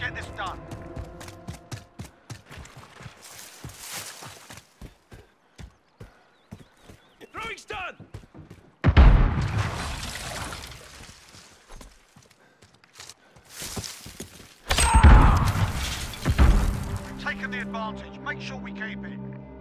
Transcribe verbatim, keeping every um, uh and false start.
get this done. Throwing stun! We've taken the advantage. Make sure we keep it.